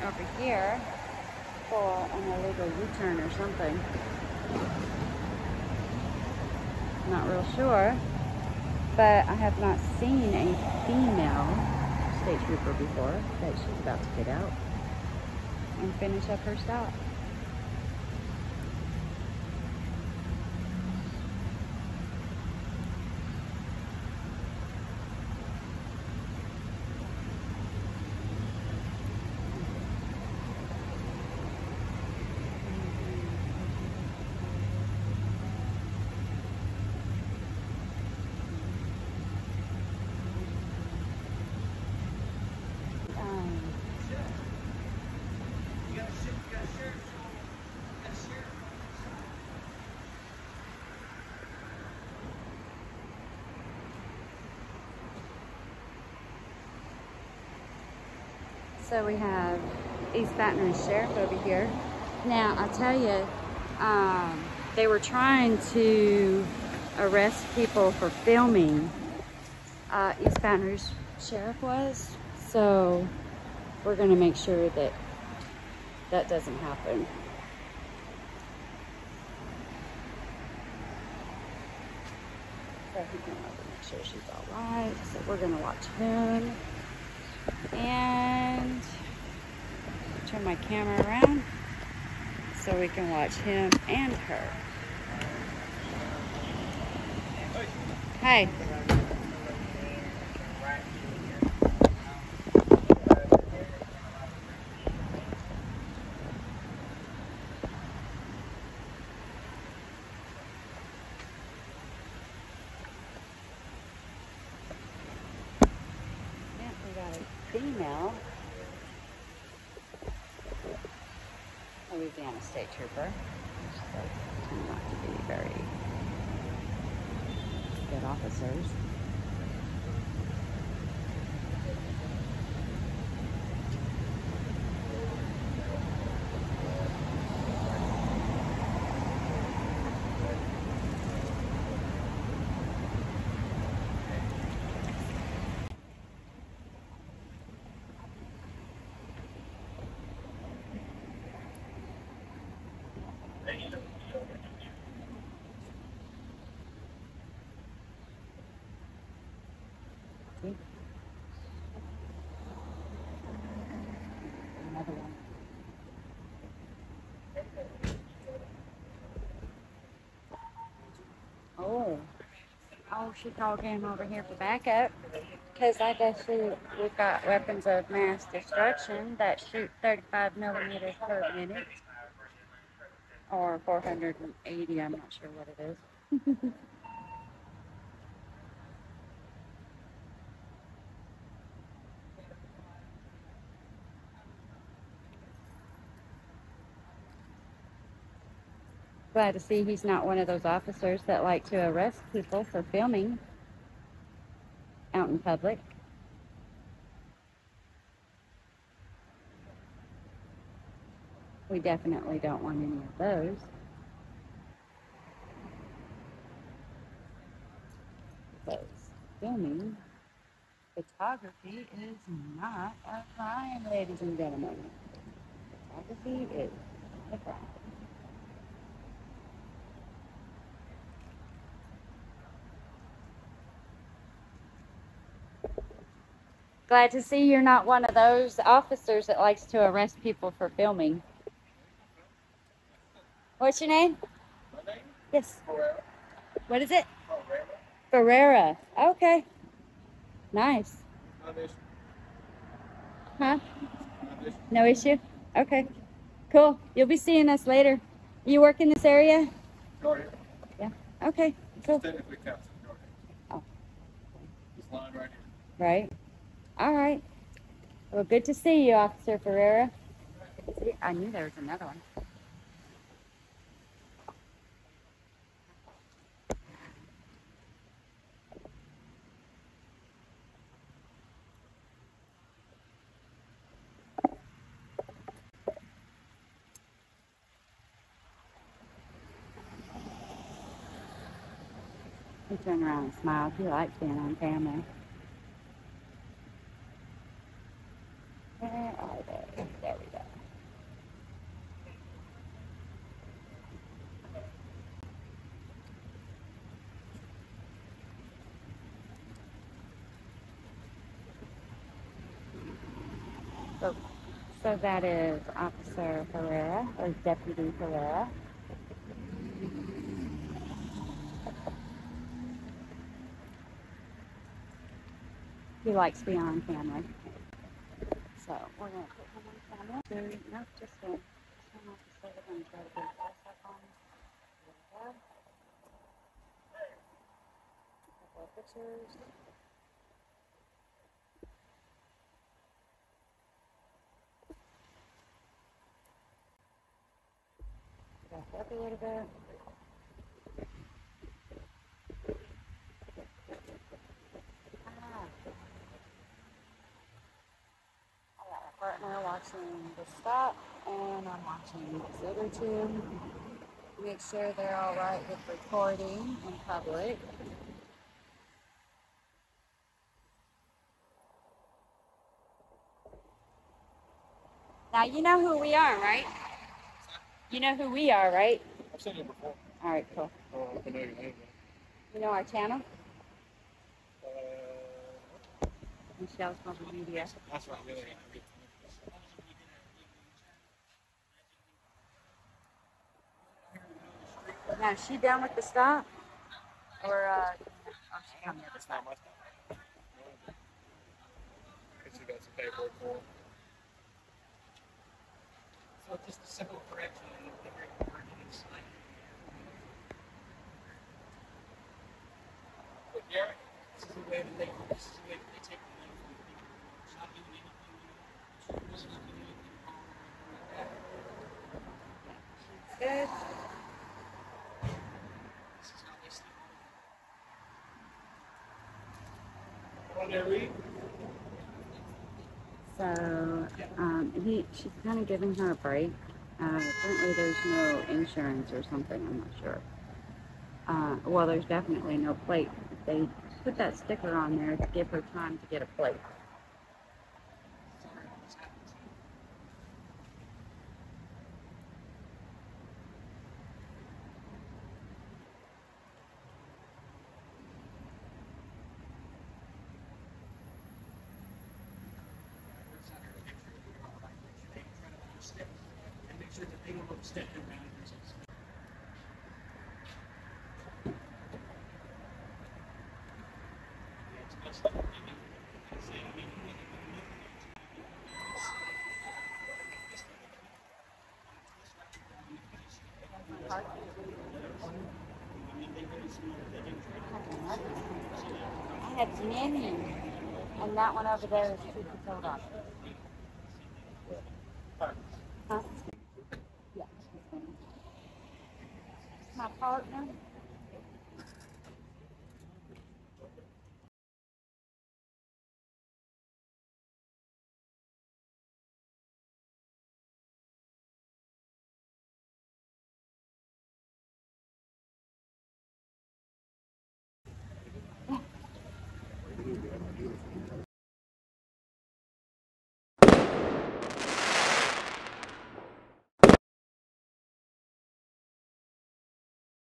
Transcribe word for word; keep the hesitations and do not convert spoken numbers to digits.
over here for an illegal U-turn or something. Not real sure, but I have not seen a female state trooper before, but she's about to get out and finish up her stop. So we have East Baton Rouge Sheriff over here. Now, I'll tell you, um, they were trying to arrest people for filming. Uh, East Baton Rouge Sheriff was. So we're going to make sure that that doesn't happen. So he's going to make sure she's all right. So we're going to watch him. And turn my camera around so we can watch him and her. Hi. Female Louisiana State Trooper. They tend not to be very good officers. Another one. Oh, oh, she called him over here for backup because I guess she, we've got weapons of mass destruction that shoot thirty-five millimeters per minute, or four hundred eighty. I'm not sure what it is. Glad to see he's not one of those officers that like to arrest people for filming out in public. We definitely don't want any of those. Because filming, photography is not a crime, ladies and gentlemen. Photography is not a crime. Glad to see you're not one of those officers that likes to arrest people for filming. What's your name? My name? Yes. Ferrera. What is it? Ferrera. Ferrera. Okay. Nice. No issue. Huh? No issue. No issue? Okay. Cool. You'll be seeing us later. You work in this area? Go ahead. Yeah. Okay. Cool. Technically counts as go ahead. Oh. This line right here. Right. All right. Well, good to see you, Officer Ferrera. See, I knew there was another one. He turned around and smiled. He likes being on camera. Where are they? There we go. So, so that is Officer Herrera, or Deputy Herrera. He likes being on camera. So we're going to put him on camera. So, no, just one. Just one officer. We're going to try to get a close up on him. There we go. A couple of pictures. Back up a little bit. Ah. I got my partner watching the stop, and I'm watching this other two. Make sure they're all right with recording in public. Now you know who we are, right? You know who we are, right? I've seen you before. All right, cool. I don't know if I know your name. You know our channel? Uh, Michelle's Mobile Media. that's right. Yeah, yeah. Now, is she done with the stop? Or, uh, oh, she's on the other It's side. not my stuff. Guess you got some paperwork for it. So just a simple correction in the report is like, but Garrett, this is the way that they, this is the way that they take the money from the people. She's not doing anything, she's not doing anything wrong or anything like that. Good. This is how they sleep on it. Come on there, Reed. So, um, he, she's kind of giving her a break. Uh, apparently there's no insurance or something, I'm not sure. Uh, well, there's definitely no plate. They put that sticker on there to give her time to get a plate. Sorry, this happens. And make sure that they don't overstep their boundaries. Yeah, it's much like maybe saying maybe we can look I had many, and that one over there is Be Told Audits. Huh? Yeah. My partner.